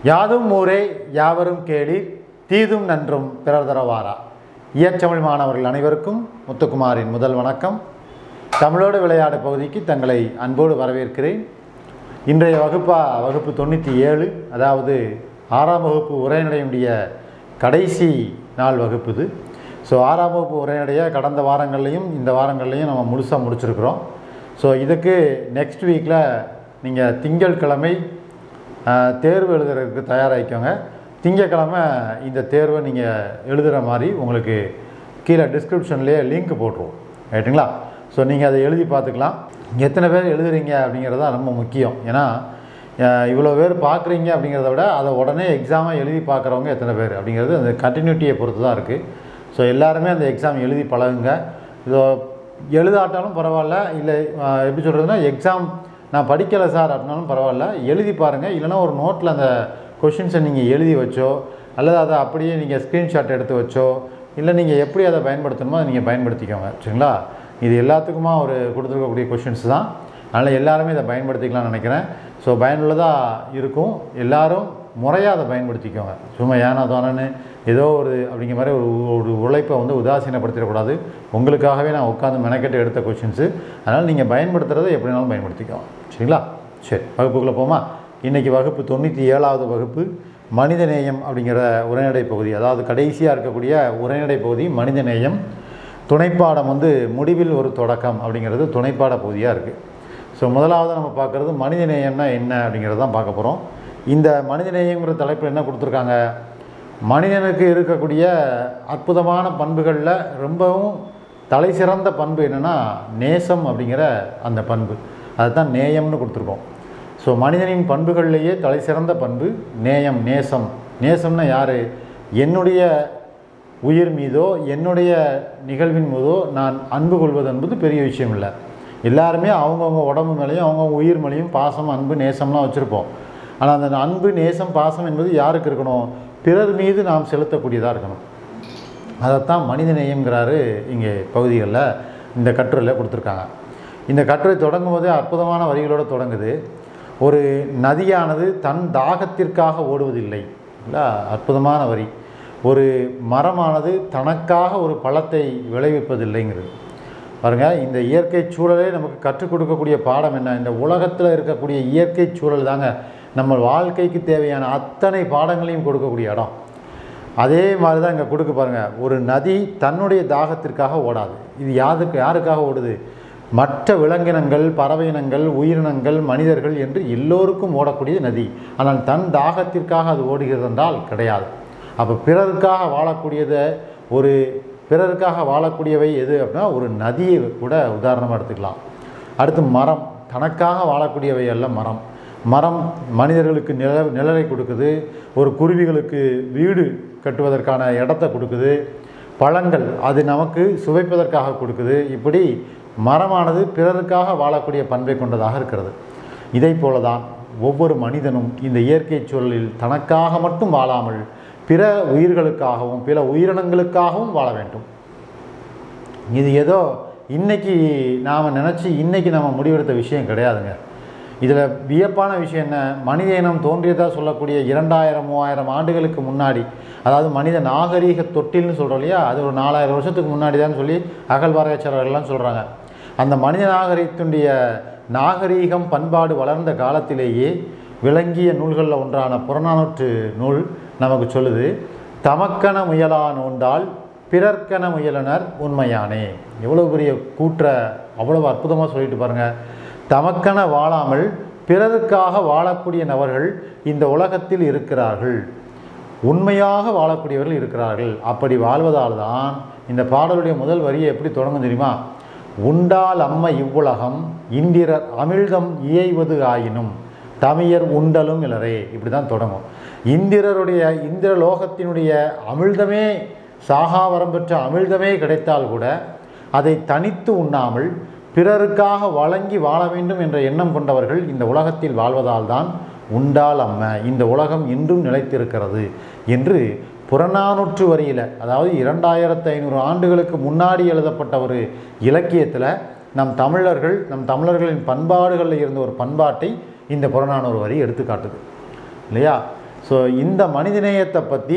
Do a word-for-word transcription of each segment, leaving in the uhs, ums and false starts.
யாதும் ஊரே யாவரும் கேளீர் தீதும் நன்றும் பிறர் தரவாரா. இயற்றமிழ் மாணவர்கள் அனைவருக்கும் முத்துக்குமாரின் முதல் வணக்கம். தமிழோடு விளையாடு பகுதிக்கு தங்களை அன்போடு வரவேற்கிறேன். இன்றைய வகுப்பா வகுப்பு தொண்ணூற்றி ஏழு, அதாவது ஆறாம் வகுப்பு உரைநடையுடைய கடைசி நாள் வகுப்பு இது. ஸோ ஆறாம் வகுப்பு உரைநடைய கடந்த வாரங்கள்லையும் இந்த வாரங்கள்லையும் நம்ம முழுசாக முடிச்சிருக்கிறோம். ஸோ இதுக்கு நெக்ஸ்ட் வீக்கில் நீங்கள் திங்கட்கிழமை தேர்வு எழுதுறதுக்கு தயாராகிக்கோங்க. திங்கட்கிழமை இந்த தேர்வை நீங்கள் எழுதுகிற மாதிரி உங்களுக்கு கீழே டிஸ்கிரிப்ஷன்லேயே லிங்க் போட்டுருவோம், ரைட்டுங்களா? ஸோ நீங்கள் அதை எழுதி பார்த்துக்கலாம். எத்தனை பேர் எழுதுறீங்க அப்படிங்கிறது தான் ரொம்ப முக்கியம். ஏன்னா இவ்வளோ பேர் பார்க்குறீங்க அப்படிங்கிறத விட அதை உடனே எக்ஸாமை எழுதி பார்க்குறவங்க எத்தனை பேர் அப்படிங்கிறது அந்த கண்டினியூட்டியை பொறுத்து தான் இருக்குது. ஸோ எல்லாருமே அந்த எக்ஸாம் எழுதி பழகுங்க. இதோ எழுதாட்டாலும் பரவாயில்ல, இல்லை எப்படி சொல்கிறதுனா எக்ஸாம் நான் படிக்கலை சார் அப்படின்னாலும் பரவாயில்ல, எழுதி பாருங்கள். இல்லைனா ஒரு நோட்டில் அந்த கொஷின்ஸை நீங்கள் எழுதி வச்சோ அல்லது அதை அப்படியே நீங்கள் ஸ்க்ரீன்ஷாட் எடுத்து வச்சோ இல்லை நீங்கள் எப்படி அதை பயன்படுத்தணுமோ அதை நீங்கள் பயன்படுத்திக்கோங்க, சரிங்களா? இது எல்லாத்துக்குமா ஒரு கொடுத்துருக்கக்கூடிய கொஷின்ஸ் தான். அதனால் எல்லாருமே இதை பயன்படுத்திக்கலாம்னு நினைக்கிறேன். ஸோ பயனுள்ளதாக இருக்கும். எல்லோரும் முறையாக அதை பயன்படுத்திக்கோங்க. சும்மா ஏனா தானன்னு ஏதோ ஒரு அப்படிங்கிற மாதிரி ஒரு ஒரு உழைப்பை வந்து உதாசீனப்படுத்திடக்கூடாது. உங்களுக்காகவே நான் உட்காந்து மெனக்கெட்டு எடுத்த கொஷின்ஸு. அதனால் நீங்கள் பயன்படுத்துகிறத எப்படினாலும் பயன்படுத்திக்கோங்க, சரிங்களா? சரி, வகுப்புக்குள்ளே போமா. இன்றைக்கி வகுப்பு தொண்ணூற்றி ஏழாவது வகுப்பு மனிதநேயம் அப்படிங்கிற உரைநடை பகுதி, அதாவது கடைசியாக இருக்கக்கூடிய உரைநடை பகுதி மனிதநேயம். துணைப்பாடம் வந்து முடிவில் ஒரு தொடக்கம் அப்படிங்கிறது துணைப்பாட பகுதியாக இருக்குது. ஸோ முதலாவது நம்ம பார்க்குறது மனிதநேயம்னா என்ன அப்படிங்கிறது தான் பார்க்க போகிறோம். இந்த மனிதநேயங்கிற தலைப்பில் என்ன கொடுத்துருக்காங்க, மனிதனுக்கு இருக்கக்கூடிய அற்புதமான பண்புகளில் ரொம்பவும் தலை சிறந்த பண்பு என்னென்னா நேசம் அப்படிங்கிற அந்த பண்பு. அதுதான் நேயம்னு கொடுத்துருக்கோம். ஸோ மனிதனின் பண்புகள்லேயே தலை சிறந்த பண்பு நேயம், நேசம். நேசம்னா யார்? என்னுடைய உயிர் மீதோ என்னுடைய நிகழ்வின் மீதோ நான் அன்பு கொள்வது என்பது பெரிய விஷயம் இல்லை. எல்லாருமே அவங்கவுங்க உடம்பு மேலேயும் அவங்கவுங்க உயிர் மேலேயும் பாசம், அன்பு, நேசம்லாம் வச்சுருப்போம். ஆனால் அந்த அன்பு, நேசம், பாசம் என்பது யாருக்கு இருக்கணும்? பிறர் மீது நாம் செலுத்தக்கூடியதாக இருக்கணும். அதைத்தான் மனித நேயம்ங்கிறாரு இங்கே பகுதிகளில் இந்த கட்டுரையில் கொடுத்துருக்காங்க. இந்த கட்டுரை தொடங்கும் போதே அற்புதமான வரிகளோடு தொடங்குது. ஒரு நதியானது தன் தாகத்திற்காக ஓடுவதில்லை, இல்லை? அற்புதமான வரி. ஒரு மரமானது தனக்காக ஒரு பழத்தை விளைவிப்பதில்லைங்கிறது பாருங்கள். இந்த இயற்கை சூழலே நமக்கு கற்றுக் கொடுக்கக்கூடிய பாடம் என்ன? இந்த உலகத்தில் இருக்கக்கூடிய இயற்கை சூழல் தாங்க நம்ம வாழ்க்கைக்கு தேவையான அத்தனை பாடங்களையும் கொடுக்கக்கூடிய இடம். அதே மாதிரி தான் இங்கே கொடுக்க பாருங்கள். ஒரு நதி தன்னுடைய தாகத்திற்காக ஓடாது. இது யாருக்கு யாருக்காக ஓடுது? மற்ற விலங்கினங்கள், பறவையினங்கள், உயிரினங்கள், மனிதர்கள் என்று எல்லோருக்கும் ஓடக்கூடிய நதி. ஆனால் தன் தாகத்திற்காக அது ஓடுகிறது என்றால் கிடையாது. அப்போ பிறருக்காக வாழக்கூடியதை ஒரு பிறருக்காக வாழக்கூடியவை எது அப்படின்னா ஒரு நதியை கூட உதாரணமாக எடுத்துக்கலாம். அடுத்து மரம், தனக்காக வாழக்கூடியவை அல்ல மரம். மரம் மனிதர்களுக்கு நில நிழலை கொடுக்குது, ஒரு குருவிகளுக்கு வீடு கட்டுவதற்கான இடத்த கொடுக்குது, பழங்கள் அது நமக்கு சுவைப்பதற்காக கொடுக்குது. இப்படி மரமானது பிறருக்காக வாழக்கூடிய பண்பை கொண்டதாக இருக்கிறது. இதை போல தான் ஒவ்வொரு மனிதனும் இந்த இயற்கை சூழலில் தனக்காக மட்டும் வாழாமல் பிற உயிர்களுக்காகவும் பிற உயிரினங்களுக்காகவும் வாழ வேண்டும். இது ஏதோ இன்றைக்கி நாம் நினச்சி இன்றைக்கி நம்ம முடிவெடுத்த விஷயம் கிடையாதுங்க. இதில் வியப்பான விஷயம் என்ன, மனித இனம் தோன்றியதாக சொல்லக்கூடிய இரண்டாயிரம் மூவாயிரம் ஆண்டுகளுக்கு முன்னாடி, அதாவது மனித நாகரீக தொட்டில்னு சொல்கிறோம் இல்லையா, அது ஒரு நாலாயிரம் வருஷத்துக்கு முன்னாடி தான் சொல்லி அகழ்வாராய்ச்சியாளர்கள்லாம் சொல்கிறாங்க. அந்த மனித நாகரீகத்தினுடைய நாகரீகம் பண்பாடு வளர்ந்த காலத்திலேயே விளங்கிய நூல்களில் ஒன்றான புறநானூற்று நூல் நமக்கு சொல்லுது, தமக்கென முயலான் உண்டால் பிறர்க்கென முயலனர் உண்மையானே. எவ்வளோ பெரிய கூற்ற அவ்வளவு அற்புதமாக சொல்லிட்டு பாருங்கள். தமக்கென வாழாமல் பிறருக்காக வாழக்கூடிய நபர்கள் இந்த உலகத்தில் இருக்கிறார்கள், உண்மையாக வாழக்கூடியவர்கள் இருக்கிறார்கள். அப்படி வாழ்வதால் தான் இந்த பாடலுடைய முதல் வரியை எப்படி தொடங்கும் தெரியுமா? உண்டால் அம்ம இவ்வுலகம் இந்திரர் அமிழ்தம் இயைவது ஆயினும் தமியர் உண்டலும் இலரே. இப்படி தான் தொடங்கும். இந்திரருடைய இந்திர லோகத்தினுடைய அமிழ்தமே, சாகாவரம் பெற்ற அமிழ்தமே கிடைத்தால் கூட அதை தனித்து உண்ணாமல் பிறருக்காக வழங்கி வாழ வேண்டும் என்ற எண்ணம் கொண்டவர்கள் இந்த உலகத்தில் வாழ்வதால் தான் உண்டால் அம்ம இந்த உலகம் இன்றும் நிலைத்திருக்கிறது என்று புறநானூற்று வரியில், அதாவது இரண்டாயிரத்து ஐநூறு ஆண்டுகளுக்கு முன்னாடி எழுதப்பட்ட ஒரு இலக்கியத்தில் நம் தமிழர்கள் நம் தமிழர்களின் பண்பாடுகளில் இருந்த ஒரு பண்பாட்டை இந்த புறநானூறு வரி எடுத்து காட்டுது இல்லையா? ஸோ இந்த மனிதநேயத்தை பற்றி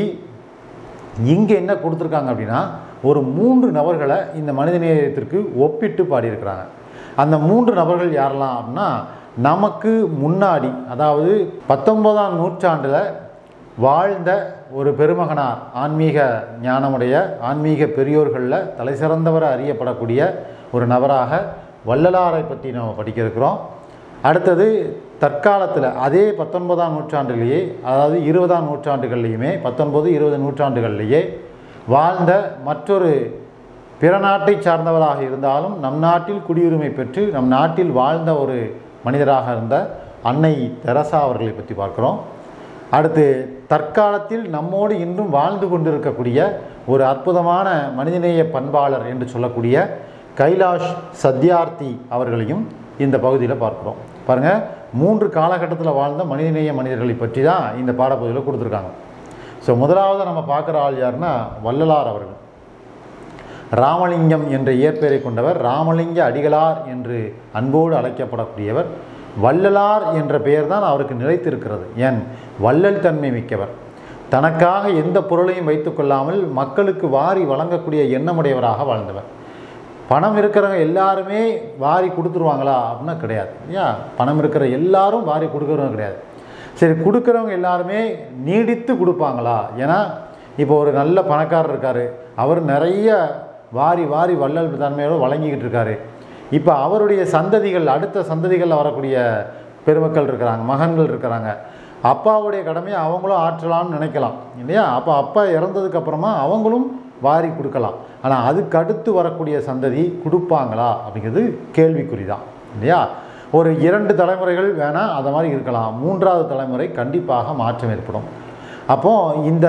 இங்கே என்ன கொடுத்துருக்காங்க அப்படின்னா ஒரு மூன்று நபர்களை இந்த மனிதநேயத்திற்கு ஒப்பிட்டு பாடியிருக்கிறாங்க. அந்த மூன்று நபர்கள் யாரெல்லாம் அப்படின்னா நமக்கு முன்னாடி அதாவது பத்தொன்பதாம் நூற்றாண்டில் வாழ்ந்த ஒரு பெருமகனார், ஆன்மீக ஞானமுடைய ஆன்மீக பெரியோர்களில் தலை சிறந்தவரை அறியப்படக்கூடிய ஒரு நபராக வள்ளலாரை பற்றி நாம் படிக்க இருக்கிறோம். அடுத்தது தற்காலத்தில் அதே பத்தொன்பதாம் நூற்றாண்டிலேயே அதாவது இருபதாம் நூற்றாண்டுகள்லேயுமே பத்தொன்பது இருபது நூற்றாண்டுகள்லேயே வாழ்ந்த மற்றொரு பிற நாட்டை சார்ந்தவராக இருந்தாலும் நம் நாட்டில் குடியுரிமை பெற்று நம் நாட்டில் வாழ்ந்த ஒரு மனிதராக இருந்த அன்னை தெரசா அவர்களை பற்றி பார்க்குறோம். அடுத்து தற்காலத்தில் நம்மோடு இன்றும் வாழ்ந்து கொண்டிருக்கக்கூடிய ஒரு அற்புதமான மனிதநேய பண்பாளர் என்று சொல்லக்கூடிய கைலாஷ் சத்யார்த்தி அவர்களையும் இந்த பகுதியில் பார்க்குறோம். பாருங்கள், மூன்று காலகட்டத்தில் வாழ்ந்த மனிதநேய மனிதர்களை பற்றி தான் இந்த பாடப்பகுதியில் கொடுத்துருக்காங்க. ஸோ முதலாவது நம்ம பார்க்குற ஆள் யாருன்னா வள்ளலார் அவர்கள். ராமலிங்கம் என்ற இயற்பெயரை கொண்டவர், ராமலிங்க அடிகளார் என்று அன்போடு அழைக்கப்படக்கூடியவர். வள்ளலார் என்ற பெயர் தான் அவருக்கு நிலைத்திருக்கிறது. ஏன்? வள்ளல் தன்மை மிக்கவர். தனக்காக எந்த பொருளையும் வைத்துக்கொள்ளாமல் மக்களுக்கு வாரி வழங்கக்கூடிய எண்ணமுடையவராக வாழ்ந்தவர். பணம் இருக்கிறவங்க எல்லாருமே வாரி கொடுத்துருவாங்களா அப்படின்னா கிடையாது. ஏன்? பணம் இருக்கிற எல்லாரும் வாரி கொடுக்குறவங்க கிடையாது. சரி, கொடுக்குறவங்க எல்லாருமே நீடித்து கொடுப்பாங்களா? ஏன்னா இப்போ ஒரு நல்ல பணக்காரர் இருக்கார், அவர் நிறைய வாரி வாரி வள்ளல் தன்மையோடு வழங்கிக்கிட்டு இருக்காரு. இப்போ அவருடைய சந்ததிகள், அடுத்த சந்ததிகளில் வரக்கூடிய பெருமக்கள் இருக்கிறாங்க, மகன்கள் இருக்கிறாங்க. அப்பாவுடைய கடமையை அவங்களும் ஆற்றலாம்னு நினைக்கலாம் இல்லையா? அப்போ அப்பா இறந்ததுக்கப்புறமா அவங்களும் வாரி கொடுக்கலாம். ஆனால் அதுக்கு அடுத்து வரக்கூடிய சந்ததி கொடுப்பாங்களா அப்படிங்கிறது கேள்விக்குறி தான் இல்லையா? ஒரு இரண்டு தலைமுறைகள் வேணால் அதை மாதிரி இருக்கலாம், மூன்றாவது தலைமுறை கண்டிப்பாக மாற்றம் ஏற்படும். அப்போது இந்த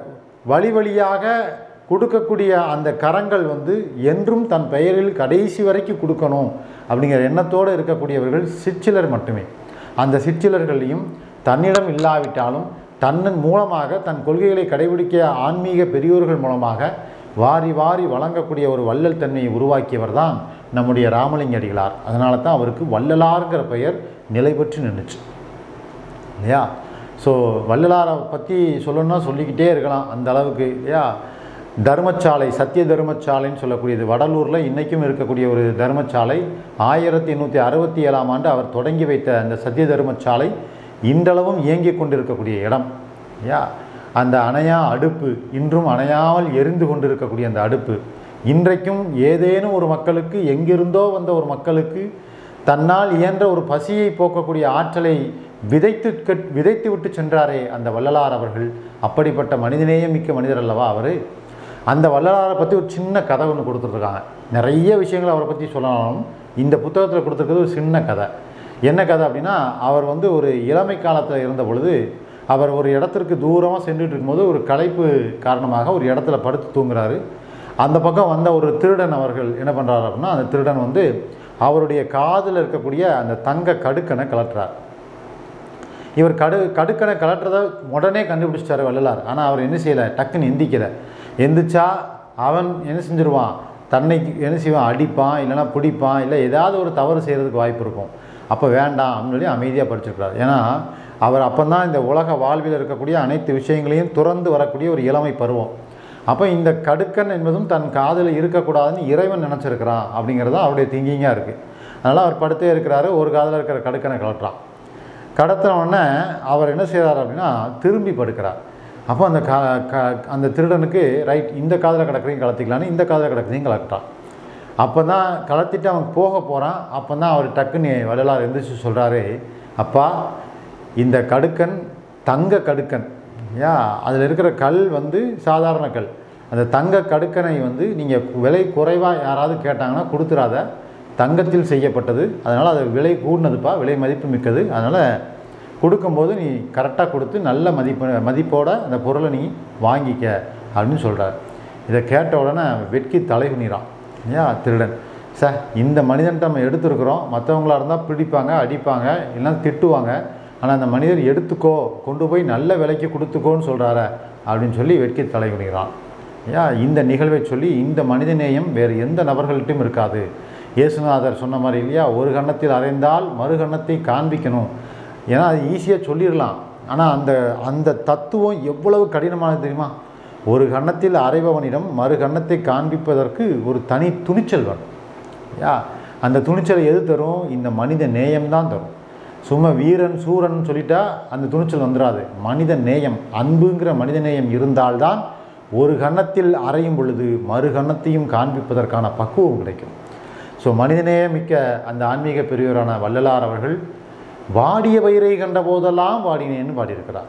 வழி வழியாக கொடுக்கக்கூடிய அந்த கரங்கள் வந்து என்றும் தன் பெயரில் கடைசி வரைக்கும் கொடுக்கணும் அப்படிங்கிற எண்ணத்தோடு இருக்கக்கூடியவர்கள் சிற்சிலர் மட்டுமே. அந்த சிற்சிலர்களையும் தன்னிடம் இல்லாவிட்டாலும் தன்னன் மூலமாக தன் கொள்கைகளை கடைபிடிக்க ஆன்மீக பெரியோர்கள் மூலமாக வாரி வாரி வழங்கக்கூடிய ஒரு வள்ளல் தன்மையை உருவாக்கியவர் தான் நம்முடைய ராமலிங்க அடிகளார். அதனால தான் அவருக்கு வள்ளலார்ங்கிற பெயர் நிலை பெற்று நின்றுச்சு இல்லையா? ஸோ வள்ளலாரை பற்றி சொல்லணும்னா சொல்லிக்கிட்டே இருக்கலாம் அந்த அளவுக்கு இல்லையா? தர்மசாலை, சத்திய தர்மசாலைன்னு சொல்லக்கூடியது வடலூரில் இன்றைக்கும் இருக்கக்கூடிய ஒரு தர்மசாலை. ஆயிரத்தி எண்ணூற்றி அறுபத்தி ஏழாம் ஆண்டு அவர் தொடங்கி வைத்த அந்த சத்திய தர்மசாலை இன்றளவும் இயங்கி கொண்டிருக்கக்கூடிய இடம் இல்லையா? அந்த அணையா அடுப்பு, இன்றும் அணையாமல் எரிந்து கொண்டிருக்கக்கூடிய அந்த அடுப்பு இன்றைக்கும் ஏதேனும் ஒரு மக்களுக்கு, எங்கிருந்தோ வந்த ஒரு மக்களுக்கு தன்னால் இயன்ற ஒரு பசியை போக்கக்கூடிய ஆற்றலை விதைத்து விதைத்து விட்டு சென்றாரே அந்த வள்ளலார் அவர்கள். அப்படிப்பட்ட மனிதநேயம் மிக்க மனிதர் அல்லவா அவர். அந்த வள்ளலாரை பற்றி ஒரு சின்ன கதை ஒன்று கொடுத்துருக்காங்க. நிறைய விஷயங்கள் அவரை பற்றி சொல்லணும். இந்த புத்தகத்தில் கொடுத்துருக்கிறது ஒரு சின்ன கதை. என்ன கதை அப்படின்னா, அவர் வந்து ஒரு இளமை காலத்தில் இருந்த பொழுது அவர் ஒரு இடத்திற்கு தூரமாக சென்றுட்டு இருக்கும்போது ஒரு களைப்பு காரணமாக ஒரு இடத்துல படுத்து தூங்குறாரு. அந்த பக்கம் வந்த ஒரு திருடன் அவர்கள் என்ன பண்ணுறாரு அப்படின்னா, அந்த திருடன் வந்து அவருடைய காதில் இருக்கக்கூடிய அந்த தங்க கடுக்கனை கலட்டுறார். இவர் கடு கடுக்கனை கலட்டுறதை உடனே கண்டுபிடிச்சிட்டாரு வள்ளலார். ஆனால் அவர் என்ன செய்யலை, டக்குன்னு எந்திக்கலை. எந்திரிச்சா அவன் என்ன செஞ்சிருவான், தன்னை என்ன செய்வான், அடிப்பான், இல்லைனா பிடிப்பான், இல்லை ஏதாவது ஒரு தவறு செய்கிறதுக்கு வாய்ப்பு இருக்கும். அப்போ வேண்டாம் அப்படின்னு சொல்லி அமைதியாக படிச்சிருக்கிறார். ஏன்னா அவர் அப்போ தான் இந்த உலக வாழ்வில் இருக்கக்கூடிய அனைத்து விஷயங்களையும் துறந்து வரக்கூடிய ஒரு இளமை பருவம். அப்போ இந்த கடுக்கன் என்பதும் தன் காதில் இருக்கக்கூடாதுன்னு இறைவன் நினச்சிருக்கிறான் அப்படிங்கிறது தான் அவருடைய திங்கிங்காக இருக்குது. அதனால் அவர் படுத்தே இருக்கிறாரு. ஒரு காதில் இருக்கிற கடுக்கனை கலட்டுறான். கடத்தினவுடனே அவர் என்ன செய்கிறார் அப்படின்னா திரும்பி படுக்கிறார். அப்போ அந்த க க அந்த திருடனுக்கு ரைட், இந்த காதில் கிடக்குறையும் கலத்திக்கலான்னு இந்த காதில் கிடக்குறையும் கலட்டுறான். அப்போ தான் கலத்திட்டு அவன் போக போகிறான். அப்போ தான் அவர் டக்குன்னு வள்ளலார் எந்திரிச்சு சொல்கிறாரு, அப்பா இந்த கடுக்கன் தங்க கடுக்கன் யா, அதில் இருக்கிற கல் வந்து சாதாரண கல். அந்த தங்க கடுக்கனை வந்து நீங்கள் விலை குறைவாக யாராவது கேட்டாங்கன்னா கொடுத்துடாத, தங்கத்தில் செய்யப்பட்டது, அதனால் அது விலை கூடினதுப்பா, விலை மதிப்பு மிக்கது, அதனால் கொடுக்கும்போது நீ கரெக்டாக கொடுத்து நல்ல மதிப்பு மதிப்போட அந்த பொருளை நீ வாங்கிக்க அப்படின்னு சொல்கிறார். இதை கேட்ட உடனே வெட்கி தலை குனிறான் இல்லையா திருடன். சார், இந்த மனிதன்ட்ட நம்ம எடுத்துருக்குறோம், மற்றவங்களாக இருந்தால் பிடிப்பாங்க, அடிப்பாங்க, இல்லைன்னா திட்டுவாங்க, ஆனால் அந்த மனிதர் எடுத்துக்கோ, கொண்டு போய் நல்ல விலைக்கு கொடுத்துக்கோன்னு சொல்கிறார அப்படின்னு சொல்லி வெட்கி தலை குனிகிறான். ஏன் இந்த நிகழ்வை சொல்லி இந்த மனிதநேயம் வேறு எந்த நபர்கள்ட்டும் இருக்காது. இயேசுநாதர் சொன்ன மாதிரி இல்லையா, ஒரு கன்னத்தில் அறைந்தால் மறு கன்னத்தை காண்பிக்கணும். ஏன்னா அது ஈஸியாக சொல்லிடலாம், ஆனால் அந்த அந்த தத்துவம் எவ்வளவு கடினமானது தெரியுமா? ஒரு கன்னத்தில் அறைபவனிடம் மறு கன்னத்தை காண்பிப்பதற்கு ஒரு தனி துணிச்சல் வரும். யா அந்த துணிச்சலை எது தரும்? இந்த மனித நேயம்தான் தரும். சும்மா வீரன் சூரன் சொல்லிட்டா அந்த துணிச்சல் வந்துடாது. மனித நேயம், அன்புங்கிற மனித நேயம் இருந்தால்தான் ஒரு கன்னத்தில் அறையும் பொழுது மறு கன்னத்தையும் காண்பிப்பதற்கான பக்குவம் கிடைக்கும். ஸோ மனிதநேயம் மிக்க அந்த ஆன்மீக பெரியவரான வள்ளலார் அவர்கள் வாடிய பயிரை கண்ட போதெல்லாம் வாடினேன்னு பாடியிருக்கிறார்.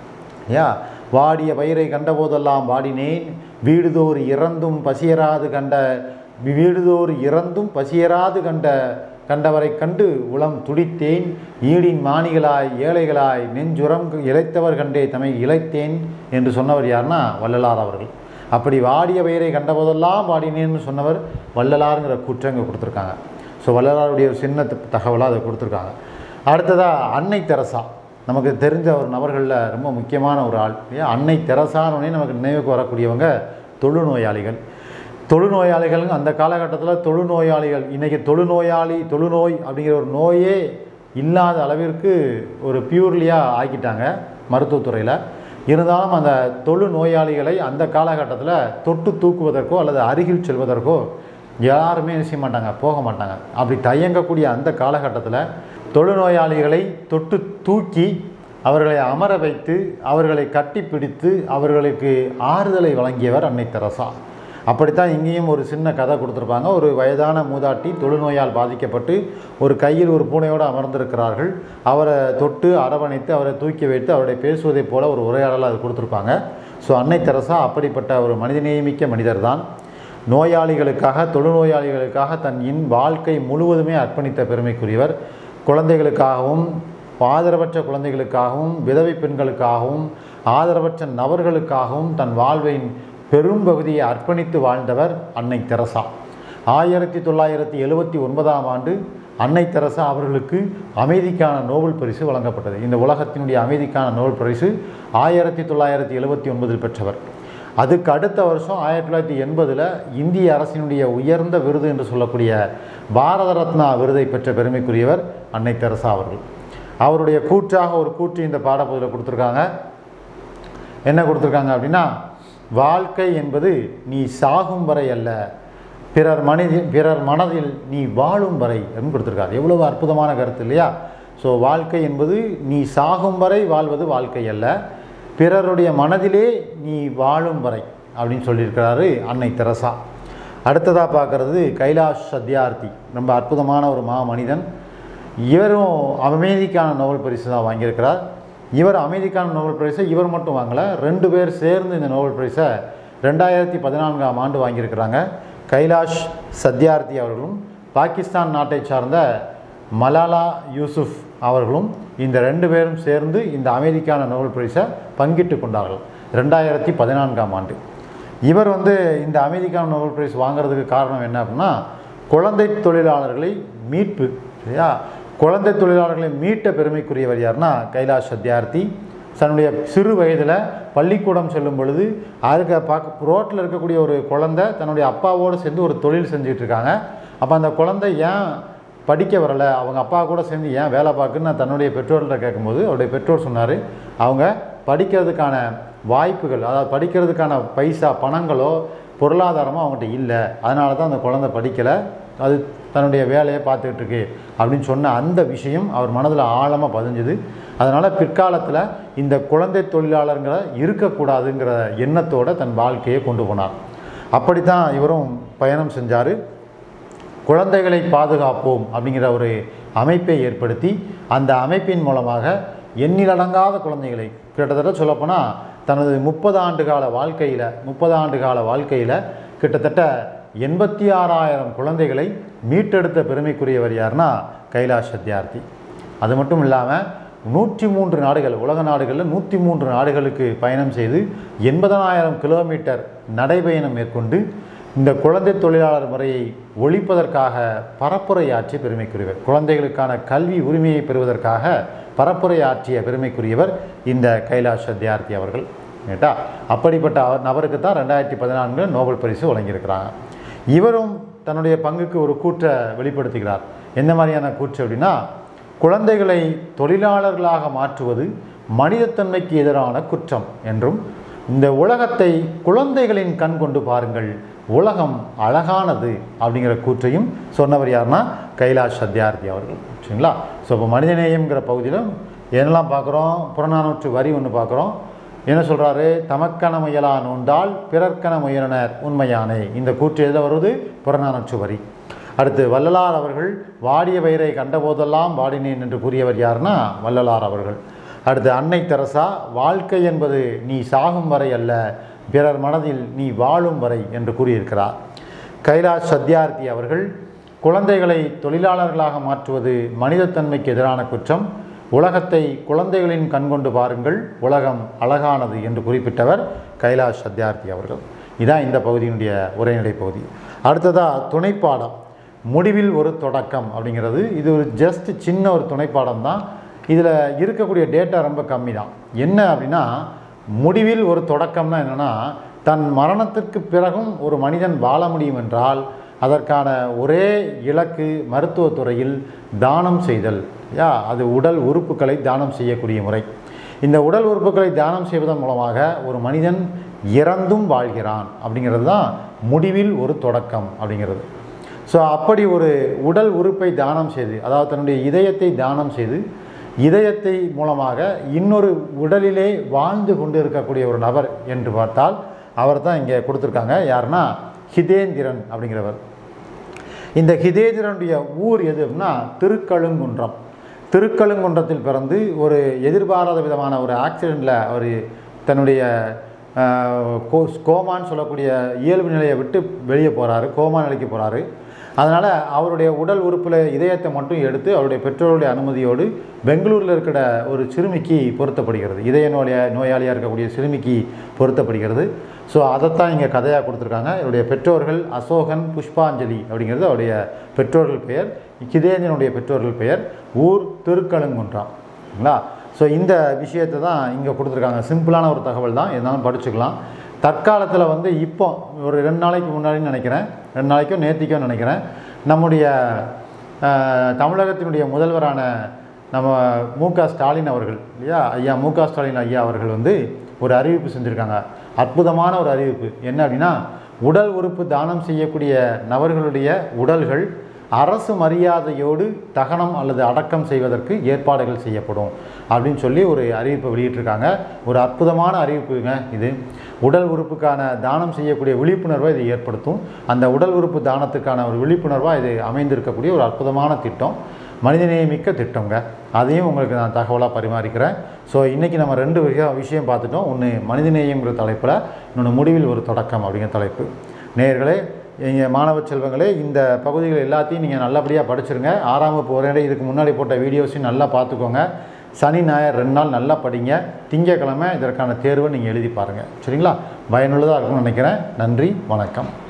யா வாடிய பயிரை கண்ட போதெல்லாம் வாடினேன், வீடுதோறு இறந்தும் பசியராது கண்ட வீடுதோறு இறந்தும் பசியராது கண்ட கண்டவரை கண்டு உளம் துடித்தேன், ஈடின் மாணிகளாய் ஏழைகளாய் நெஞ்சுரம் இழைத்தவர் கண்டே தம்மை இழைத்தேன் என்று சொன்னவர் யாருன்னா வள்ளலார் அவர்கள். அப்படி வாடிய பெயரை கண்டபோதெல்லாம் வாடினேன்னு சொன்னவர் வள்ளலாருங்கிற கூற்றங்க கொடுத்துருக்காங்க. ஸோ வள்ளலாருடைய ஒரு சின்ன தகவலாக அதை கொடுத்துருக்காங்க. அடுத்ததாக அன்னை தெரசா, நமக்கு தெரிஞ்ச ஒரு நபர்களில் ரொம்ப முக்கியமான ஒரு ஆள். ஏன் அன்னை தெரசானோடனே நமக்கு நினைவுக்கு வரக்கூடியவங்க தொழுநோயாளிகள். தொழுநோயாளிகள் அந்த காலகட்டத்தில் தொழுநோயாளிகள், இன்றைக்கி தொழுநோயாளி தொழுநோய் அப்படிங்கிற ஒரு நோயே இல்லாத அளவிற்கு ஒரு பியூர்லியாக ஆக்கிட்டாங்க மருத்துவத்துறையில். இருந்தாலும் அந்த தொழுநோயாளிகளை அந்த காலகட்டத்தில் தொட்டு தூக்குவதற்கோ அல்லது அருகில் செல்வதற்கோ யாருமே செய்ய மாட்டாங்க, போக மாட்டாங்க. அப்படி தயங்கக்கூடிய அந்த காலகட்டத்தில் தொழுநோயாளிகளை தொட்டு தூக்கி அவர்களை அமர வைத்து அவர்களை கட்டி பிடித்து அவர்களுக்கு ஆறுதலை வழங்கியவர் அன்னை தெரசா. அப்படித்தான் இங்கேயும் ஒரு சின்ன கதை கொடுத்துருப்பாங்க. ஒரு வயதான மூதாட்டி தொழுநோயால் பாதிக்கப்பட்டு ஒரு கையில் ஒரு பூனையோடு அமர்ந்திருக்கிறார்கள். அவரை தொட்டு அரவணைத்து அவரை தூக்கி வைத்து அவருடைய பேசுவதை போல ஒரு உரையாடல் அது கொடுத்துருப்பாங்க. ஸோ அன்னை தெரசா அப்படிப்பட்ட ஒரு மனிதநேயமிக்க மனிதர் தான். நோயாளிகளுக்காக தொழுநோயாளிகளுக்காக தன் இன் வாழ்க்கை முழுவதுமே அர்ப்பணித்த பெருமைக்குரியவர். குழந்தைகளுக்காகவும் ஆதரவற்ற குழந்தைகளுக்காகவும் விதவை பெண்களுக்காகவும் ஆதரவற்ற நபர்களுக்காகவும் தன் வாழ்வின் பெரும் பகுதியை அர்ப்பணித்து வாழ்ந்தவர் அன்னை தெரசா. ஆயிரத்தி தொள்ளாயிரத்தி எழுபத்தி ஒன்பதாம் ஆண்டு அன்னை தெரசா அவர்களுக்கு அமைதிக்கான நோபல் பரிசு வழங்கப்பட்டது. இந்த உலகத்தினுடைய அமைதிக்கான நோபல் பரிசு ஆயிரத்தி தொள்ளாயிரத்தி எழுபத்தி ஒன்பதில் பெற்றவர். அதுக்கு அடுத்த வருஷம் ஆயிரத்தி தொள்ளாயிரத்தி எண்பதில் இந்திய அரசினுடைய உயர்ந்த விருது என்று சொல்லக்கூடிய பாரத ரத்னா விருதை பெற்ற பெருமைக்குரியவர் அன்னை தெரசா அவர்கள். அவருடைய கூற்றாக ஒரு கூற்று இந்த பாடப்பகுதியில் கொடுத்துருக்காங்க. என்ன கொடுத்துருக்காங்க அப்படின்னா, வாழ்க்கை என்பது நீ சாகும் வரை அல்ல, பிறர் மனதில் பிறர் மனதில் நீ வாழும் வரை அப்படின்னு கொடுத்துருக்காரு. எவ்வளவு அற்புதமான கருத்து இல்லையா? ஸோ வாழ்க்கை என்பது நீ சாகும் வரை வாழ்வது வாழ்க்கை அல்ல, பிறருடைய மனதிலே நீ வாழும் வரை அப்படின்னு சொல்லியிருக்கிறாரு அன்னை தெரசா. அடுத்ததாக பார்க்குறது கைலாஷ் சத்யார்த்தி, ரொம்ப அற்புதமான ஒரு மா மனிதன். இவரும் அமைதிக்கான நோபல் பரிசு தான் வாங்கியிருக்கிறார். இவர் அமைதிக்கான நோபல் பரிசை இவர் மட்டும் வாங்கலை, ரெண்டு பேர் சேர்ந்து இந்த நோபல் பரிசை ரெண்டாயிரத்தி பதினான்காம் ஆண்டு வாங்கியிருக்கிறாங்க. கைலாஷ் சத்யார்த்தி அவர்களும் பாகிஸ்தான் நாட்டை சார்ந்த மலாலா யூசுஃப் அவர்களும் இந்த ரெண்டு பேரும் சேர்ந்து இந்த அமைதிக்கான நோபல் பரிசை பங்கிட்டு கொண்டார்கள் ரெண்டாயிரத்தி பதினான்காம் ஆண்டு. இவர் வந்து இந்த அமைதிக்கான நோபல் பரிசு வாங்கிறதுக்கு காரணம் என்ன அப்படின்னா, குழந்தை தொழிலாளர்களை மீட்பு சரியா குழந்தை தொழிலாளர்களை மீட்ட பெருமைக்குரியவர் யாருன்னா கைலாஷ் சத்யார்த்தி. தன்னுடைய சிறு வயதில் பள்ளிக்கூடம் செல்லும் பொழுது அதுக்கு பார்க்க ரோட்டில் இருக்கக்கூடிய ஒரு குழந்தை தன்னுடைய அப்பாவோடு சேர்ந்து ஒரு தொழில் செஞ்சுட்டு இருக்காங்க. அப்போ அந்த குழந்தை ஏன் படிக்க வரலை, அவங்க அப்பா கூட சேர்ந்து ஏன் வேலை பார்க்குன்னு நான் தன்னுடைய பெற்றோர்கிட்ட கேட்கும்போது அவருடைய பெற்றோர் சொன்னார், அவங்க படிக்கிறதுக்கான வாய்ப்புகள், அதாவது படிக்கிறதுக்கான பைசா பணங்களோ பொருளாதாரமோ அவங்ககிட்ட இல்லை, அதனால தான் அந்த குழந்தை படிக்கலை, அது தன்னுடைய வேலையை பார்த்துக்கிட்டு இருக்கு அப்படின்னு சொன்ன அந்த விஷயம் அவர் மனதில் ஆழமாக பதிஞ்சுது. அதனால் பிற்காலத்தில் இந்த குழந்தை தொழிலாளர்களை இருக்கக்கூடாதுங்கிற எண்ணத்தோடு தன் வாழ்க்கையை கொண்டு போனார். அப்படித்தான் இவரும் பயணம் செஞ்சார். குழந்தைகளை பாதுகாப்போம் அப்படிங்கிற ஒரு அமைப்பை ஏற்படுத்தி அந்த அமைப்பின் மூலமாக எண்ணிலடங்காத குழந்தைகளை, கிட்டத்தட்ட சொல்லப்போனால் தனது முப்பது ஆண்டு கால வாழ்க்கையில் முப்பது ஆண்டு கால வாழ்க்கையில் கிட்டத்தட்ட எண்பத்தி ஆறாயிரம் குழந்தைகளை மீட்டெடுத்த பெருமைக்குரியவர் யாருன்னா கைலாஷ் சத்யார்த்தி. அது மட்டும் இல்லாமல் நூற்றி மூன்று நாடுகள், உலக நாடுகளில் நூற்றி மூன்று நாடுகளுக்கு பயணம் செய்து எண்பதனாயிரம் கிலோமீட்டர் நடைபயணம் மேற்கொண்டு இந்த குழந்தை தொழிலாளர் முறையை ஒழிப்பதற்காக பரப்புரையாற்றிய பெருமைக்குரியவர். குழந்தைகளுக்கான கல்வி உரிமையை பெறுவதற்காக பரப்புரையாற்றிய பெருமைக்குரியவர் இந்த கைலாஷ் சத்யார்த்தி அவர்கள். கேட்டா அப்படிப்பட்ட அவர் நபருக்கு தான் ரெண்டாயிரத்தி பதினான்கில் நோபல் பரிசு வழங்கியிருக்கிறாங்க. இவரும் தன்னுடைய பங்குக்கு ஒரு கூற்றை வெளிப்படுத்துகிறார். எந்த மாதிரியான கூற்று அப்படின்னா, குழந்தைகளை தொழிலாளர்களாக மாற்றுவது மனிதத்தன்மைக்கு எதிரான குற்றம் என்றும், இந்த உலகத்தை குழந்தைகளின் கண் கொண்டு பாருங்கள், உலகம் அழகானது அப்படிங்கிற கூற்றையும் சொன்னவர் யாருன்னா கைலாஷ் சத்யார்த்தி அவர்கள். சரிங்களா? ஸோ இப்போ மனிதநேயம்ங்கிற பகுதியில் என்னெல்லாம் பார்க்குறோம்? புறநானூற்று வரி ஒன்று பார்க்குறோம். என்ன சொல்கிறாரு? தமக்கன முயலா நோண்டால் பிறர்க்கன முயலனர் உண்மையானே. இந்த கூற்று எதில் வருவது? புறநானூற்று வரி. அடுத்து வள்ளலார் அவர்கள் வாடிய வயிறை கண்டபோதெல்லாம் வாடினேன் என்று கூறியவர் யாருன்னா வள்ளலார் அவர்கள். அடுத்து அன்னை தெரசா வாழ்க்கை என்பது நீ சாகும் வரை அல்ல, பிறர் மனதில் நீ வாழும் வரை என்று கூறியிருக்கிறார். கைலாஷ் சத்யார்த்தி அவர்கள் குழந்தைகளை தொழிலாளர்களாக மாற்றுவது மனிதத்தன்மைக்கு எதிரான குற்றம், உலகத்தை குழந்தைகளின் கண்கொண்டு பாருங்கள், உலகம் அழகானது என்று குறிப்பிட்டவர் கைலாஷ் சத்யார்த்தி அவர்கள். இதான் இந்த பகுதியினுடைய உரைநடை பகுதி. அடுத்ததாக துணைப்பாடம் முடிவில் ஒரு தொடக்கம் அப்படிங்கிறது. இது ஒரு ஜஸ்ட் சின்ன ஒரு துணைப்பாடம் தான். இதில் இருக்கக்கூடிய டேட்டா ரொம்ப கம்மி தான். என்ன அப்படின்னா, முடிவில் ஒரு தொடக்கம்னா என்னென்னா, தன் மரணத்திற்கு பிறகும் ஒரு மனிதன் வாழ முடியும் என்றால் அதற்கான ஒரே இலக்கு மருத்துவத்துறையில் தானம் செய்தல். யா அது உடல் உறுப்புகளை தானம் செய்யக்கூடிய முறை. இந்த உடல் உறுப்புகளை தானம் செய்வதன் மூலமாக ஒரு மனிதன் இறந்தும் வாழ்கிறான் அப்படிங்கிறது தான் முடிவில் ஒரு தொடக்கம் அப்படிங்கிறது. ஸோ அப்படி ஒரு உடல் உறுப்பை தானம் செய்து, அதாவது தன்னுடைய இதயத்தை தானம் செய்து, இதயத்தை மூலமாக இன்னொரு உடலிலே வாழ்ந்து கொண்டு இருக்கக்கூடிய ஒரு நபர் என்று பார்த்தால் அவர் தான் இங்கே கொடுத்துருக்காங்க. யாருன்னா ஹிதேந்திரன் அப்படிங்கிறவர். இந்த ஹிதேந்திரனுடைய ஊர் எது அப்படின்னா திருக்கழுங்குன்றம். திருக்கழுங்குன்றத்தில் பிறந்து ஒரு எதிர்பாராத விதமான ஒரு ஆக்சிடெண்ட்டில் அவர் தன்னுடைய கோ கோமான்னு சொல்லக்கூடிய இயல்பு நிலையை விட்டு வெளியே போகிறாரு, கோமா நிலைக்கு போகிறாரு. அதனால் அவருடைய உடல் உறுப்பில் இதயத்தை மட்டும் எடுத்து அவருடைய பெற்றோருடைய அனுமதியோடு பெங்களூரில் இருக்கிற ஒரு சிறுமிக்கு பொருத்தப்படுகிறது. இதய நோய நோயாளியாக இருக்கக்கூடிய சிறுமிக்கு பொருத்தப்படுகிறது. ஸோ அதைத்தான் இங்கே கதையாக கொடுத்துருக்காங்க. இவருடைய பெற்றோர்கள் அசோகன், புஷ்பாஞ்சலி அப்படிங்கிறது அவருடைய பெற்றோர்கள் பெயர். ஹிதேந்திரனுடைய பெற்றோர்கள் பெயர். ஊர் திருக்கழுங்குன்றம். சரிங்களா? ஸோ இந்த விஷயத்தை தான் இங்கே கொடுத்துருக்காங்க. சிம்பிளான ஒரு தகவல் தான், இருந்தாலும் படிச்சுக்கலாம். தற்காலத்தில் வந்து இப்போ ஒரு ரெண்டு நாளைக்கு முன்னாடின்னு நினைக்கிறேன், ரெண்டு நாளைக்கோ நேத்திக்கோ நினைக்கிறேன், நம்முடைய தமிழகத்தினுடைய முதல்வரான நம்ம மு க ஸ்டாலின் அவர்கள் இல்லையா, ஐயா மு க ஸ்டாலின் ஐயா அவர்கள் வந்து ஒரு அறிவிப்பு செஞ்சுருக்காங்க. அற்புதமான ஒரு அறிவிப்பு. என்ன அப்படின்னா, உடல் உறுப்பு தானம் செய்யக்கூடிய நபர்களுடைய உடல்கள் அரசு மரியாதையோடு தகனம் அல்லது அடக்கம் செய்வதற்கு ஏற்பாடுகள் செய்யப்படும் அப்படின்னு சொல்லி ஒரு அறிவிப்பை வெளியிட்டிருக்காங்க. ஒரு அற்புதமான அறிவிப்புங்க இது. உடல் உறுப்புக்கான தானம் செய்யக்கூடிய விழிப்புணர்வை இது ஏற்படுத்தும். அந்த உடல் உறுப்பு தானத்துக்கான ஒரு விழிப்புணர்வாக இது அமைந்திருக்கக்கூடிய ஒரு அற்புதமான திட்டம், மனிதநேயமிக்க திட்டங்க. அதையும் உங்களுக்கு நான் தகவலாக பரிமாறிக்கிறேன். ஸோ இன்றைக்கி நம்ம ரெண்டு விஷயம் பார்த்துட்டோம். ஒன்று மனிதநேயங்கிற தலைப்பில், இன்னொன்று முடிவில் ஒரு தொடக்கம் அப்படிங்கிற தலைப்பு. நேயர்களே, எங்கள் மாணவ செல்வங்களே, இந்த பகுதிகள் எல்லாத்தையும் நீங்கள் நல்லபடியாக படிச்சுருங்க. ஆறாம் வகுப்பு ஒரே இதுக்கு முன்னாடி போட்ட வீடியோஸையும் நல்லா பார்த்துக்கோங்க. சனி ஞாயிறு ரெண்டு நாள் நல்லா படிங்க. திங்கக்கிழமை இதற்கான தேர்வை நீங்கள் எழுதி பாருங்கள். சரிங்களா? பயனுள்ளதாக இருக்கும்னு நினைக்கிறேன். நன்றி, வணக்கம்.